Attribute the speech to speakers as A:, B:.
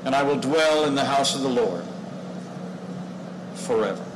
A: and I will dwell in the house of the Lord forever.